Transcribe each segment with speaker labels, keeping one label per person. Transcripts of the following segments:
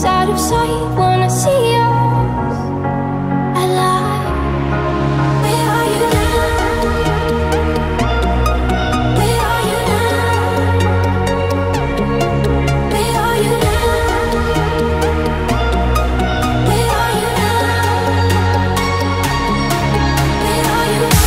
Speaker 1: is out of sight, wanna see us alive. Where are you now? Where are you now? Where are you now? Where are you now? Where are you now?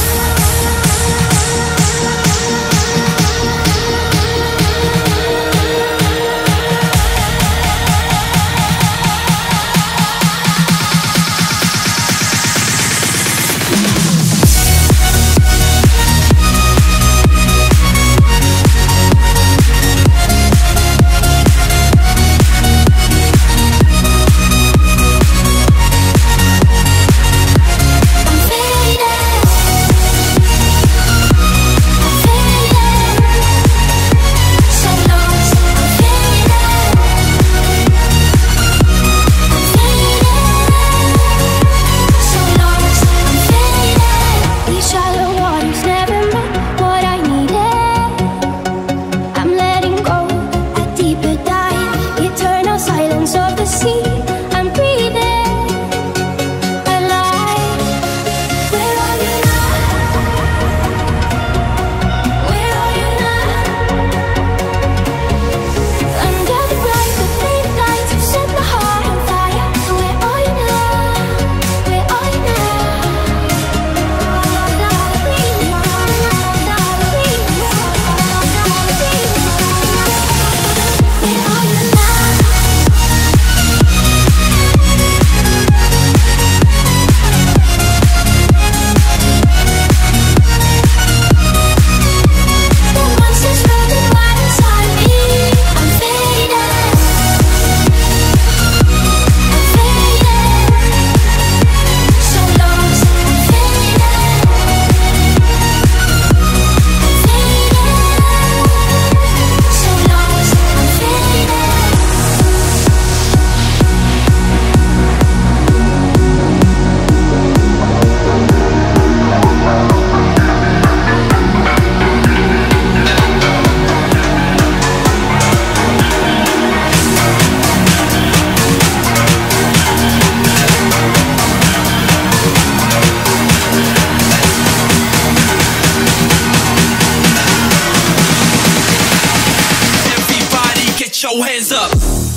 Speaker 2: Your hands up.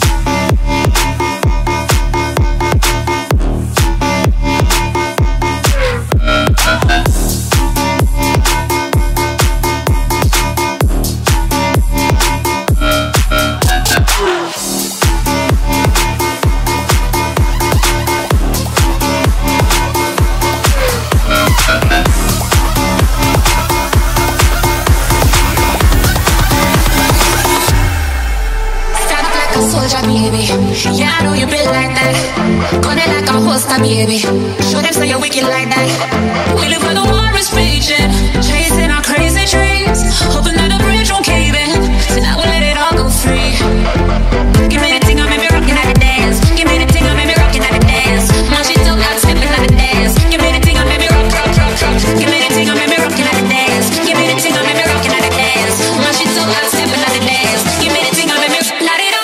Speaker 3: Baby, yeah, I know you been like that. Gun it like a holster, baby. Show them say you're wicked like that. We live where the war is raging, chasing our crazy dreams, hoping that the bridge won't cave in. Tonight we'll let it all go free. Give me the thing, I made me rockin' at the dance. Give me the thing, I made me rockin' at the dance. Now she don't like stepping at the dance. Give me the thing, I made me rock, rock, rock, rock. Give me the thing, I made me rockin' at the dance. Give me the thing, I made me rockin' at the dance. Now she don't like stepping at the dance. Give me the thing, I made me light it up.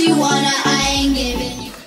Speaker 4: marijuana, I ain't giving you.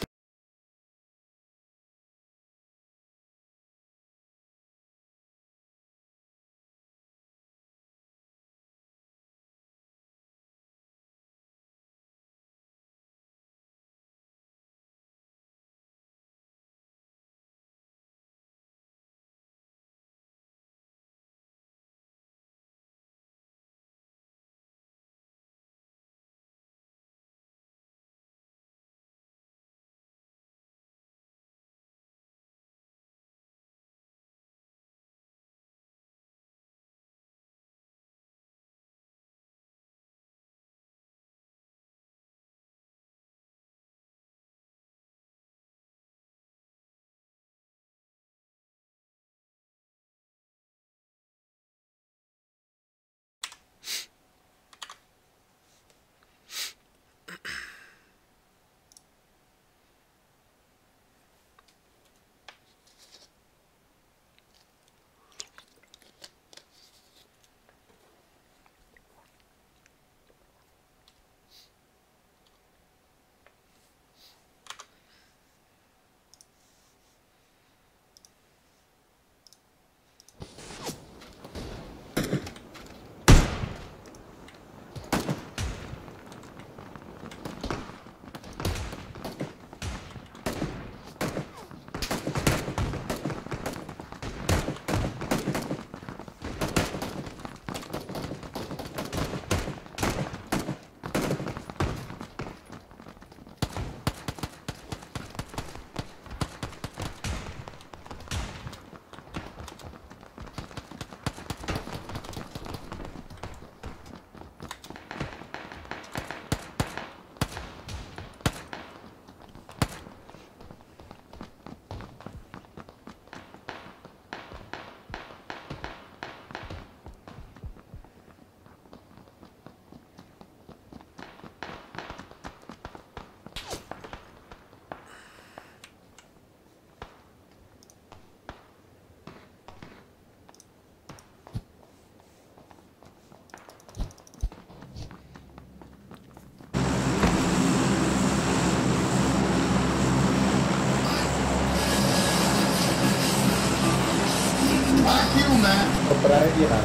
Speaker 5: Comprar é virado.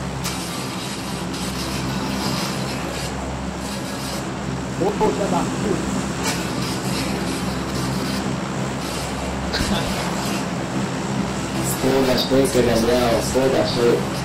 Speaker 5: Ô, filha da puta.
Speaker 6: Foda-se, Gabriel, foda-se.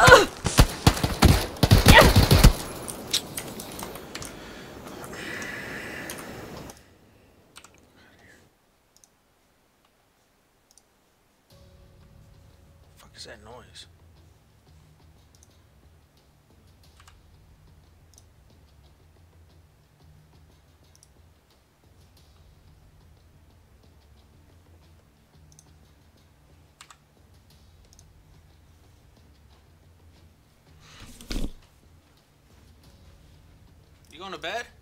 Speaker 7: Fuck is that noise? You going to bed?